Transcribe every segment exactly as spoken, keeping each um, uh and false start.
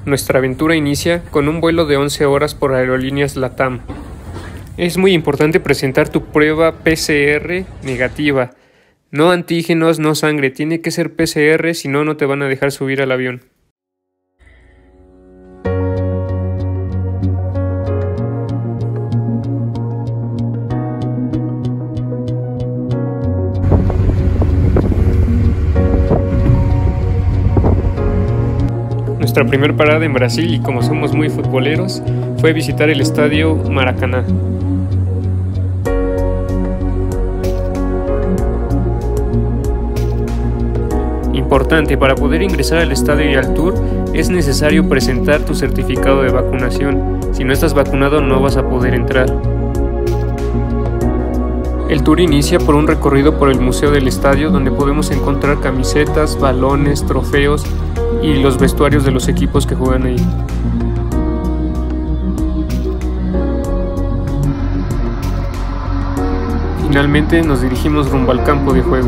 Nuestra aventura inicia con un vuelo de once horas por Aerolíneas LATAM. Es muy importante presentar tu prueba P C R negativa. No antígenos, no sangre, tiene que ser P C R, si no, no te van a dejar subir al avión. Nuestra primera parada en Brasil, y como somos muy futboleros, fue visitar el estadio Maracaná. Importante, para poder ingresar al estadio y al tour es necesario presentar tu certificado de vacunación. Si no estás vacunado no vas a poder entrar. El tour inicia por un recorrido por el museo del estadio, donde podemos encontrar camisetas, balones, trofeos y los vestuarios de los equipos que juegan ahí. Finalmente nos dirigimos rumbo al campo de juego.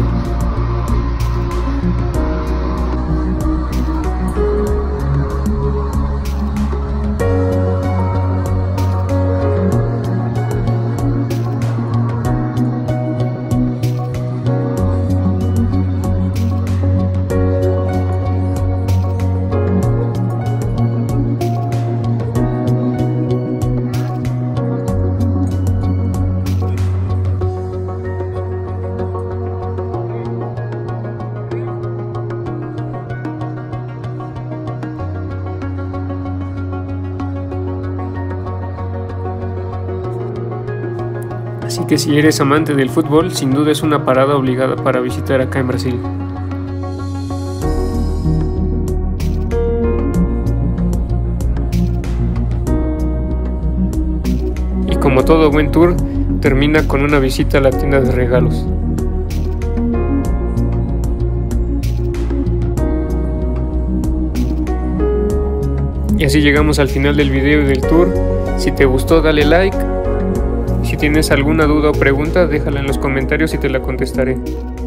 Así que si eres amante del fútbol, sin duda es una parada obligada para visitar acá en Brasil. Y como todo buen tour, termina con una visita a la tienda de regalos. Y así llegamos al final del video y del tour. Si te gustó, dale like. Si tienes alguna duda o pregunta, déjala en los comentarios y te la contestaré.